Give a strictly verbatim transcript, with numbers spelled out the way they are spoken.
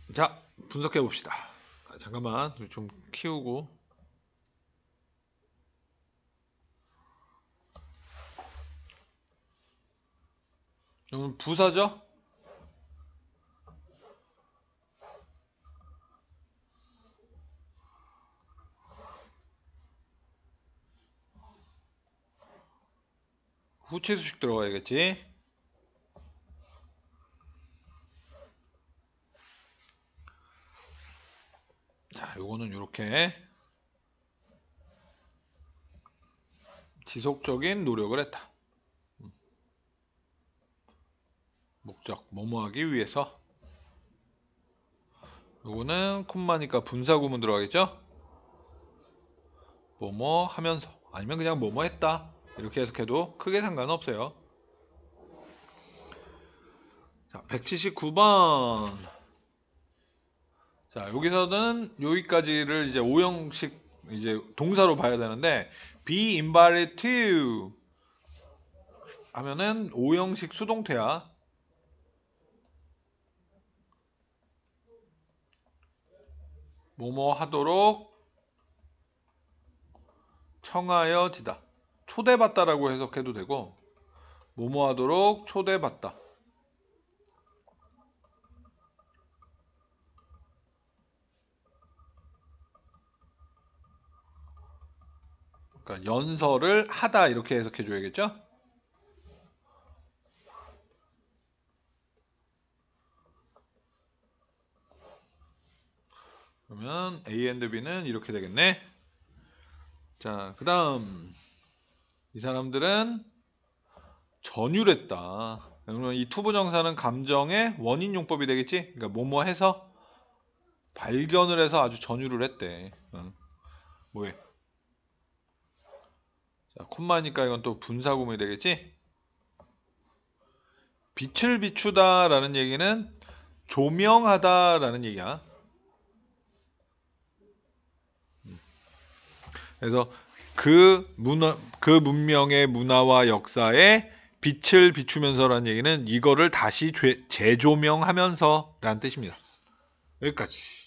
자, 분석해 봅시다. 아, 잠깐만 좀 키우고. 이건 부사죠? 후치 수식 들어가야겠지. 자, 요거는 이렇게 지속적인 노력을 했다. 목적, 뭐뭐 하기 위해서. 요거는 콤마니까 분사구문 들어가겠죠? 뭐뭐 하면서, 아니면 그냥 뭐뭐 했다, 이렇게 해석해도 크게 상관없어요. 자, 백칠십구 번. 자, 여기서는 여기까지를 이제 오형식 이제 동사로 봐야 되는데, be invited to 하면은 오형식 수동태야. 뭐뭐 하도록 청하여지다. 초대받다라고 해석해도 되고, 뭐뭐 하도록 초대받다. 그러니까 연설을 하다 이렇게 해석해 줘야겠죠? 그러면 A and B는 이렇게 되겠네. 자, 그 다음 이 사람들은 전율했다. 그러면 이 투부정사는 감정의 원인용법이 되겠지? 그러니까 뭐뭐 해서 발견을 해서 아주 전율을 했대. 응. 뭐해? 자, 콤마니까 이건 또 분사구문이 되겠지? 빛을 비추다 라는 얘기는 조명하다 라는 얘기야. 그래서 그 문화, 그 문명의 문화와 역사에 빛을 비추면서라는 얘기는 이거를 다시 재조명하면서 라는 뜻입니다. 여기까지.